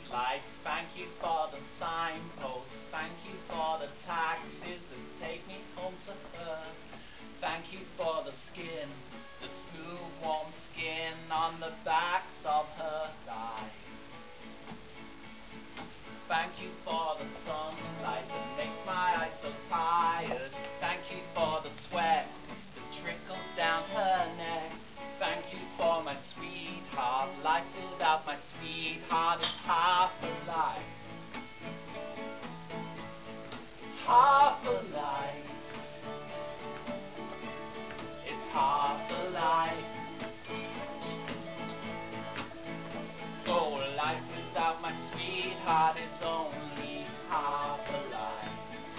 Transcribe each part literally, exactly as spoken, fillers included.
lights, thank you for the signposts, thank you for the taxis that take me home to her. Thank you for the skin, the smooth warm skin on the backs of her thighs. Thank you for the sunlight that makes my eyes so tired. Thank you for the sweat that trickles down her neck. Thank you for my sweetheart. Life without my sweetheart is half a life. It's half a life. It's half a life. Oh, life without my sweetheart is only half a life.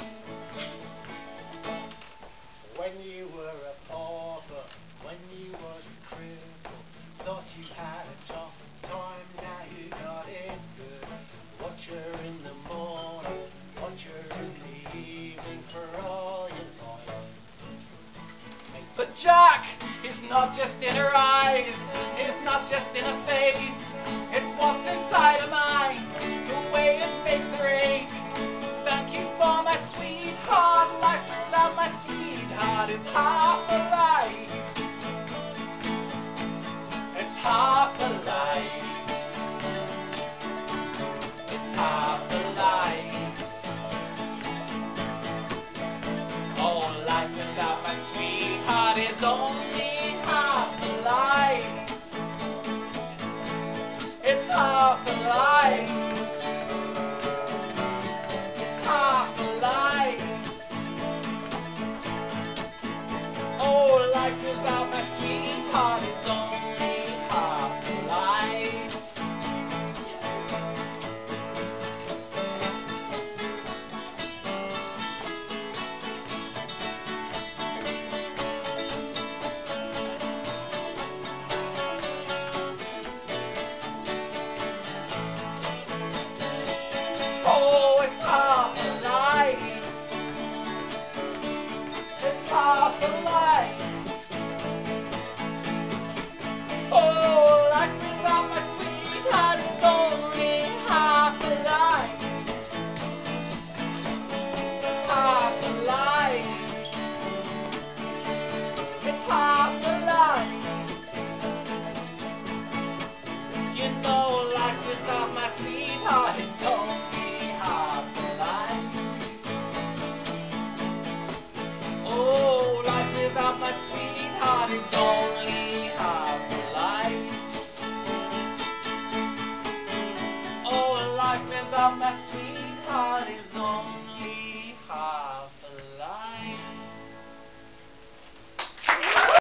When you were a pauper, when you was a cripple, thought you had a tough time, now you got it good. Watch her in the morning, watch her in the evening for all your life. But Jack is not just in her eyes, it's not just in her face, it's what's inside her mind, the way it makes her ache. Thank you for my sweetheart, life without my sweetheart is half a life. It's half a life. It's half a life. Oh, life without my sweetheart is only half a life. It's half a life. It's half a life. Oh, life without my sweetheart is only half a life. Oh, it's half a life. It's half a life. Oh, life without my sweetheart is only half a life. Half a life. It's half a life. You know, life without my sweetheart is only half a life. Oh, life without my sweetheart is only half a life. Oh, life without my sweetheart is